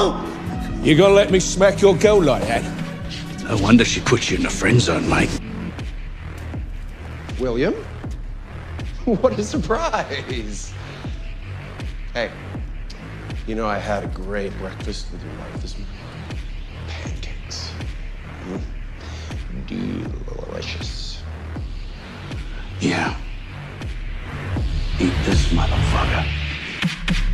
You gonna let me smack your girl like that? No wonder she put you in the friend zone, mate. William? What a surprise! Hey, you know I had a great breakfast with your wife this morning. Pancakes. Delicious. Yeah. Eat this, motherfucker.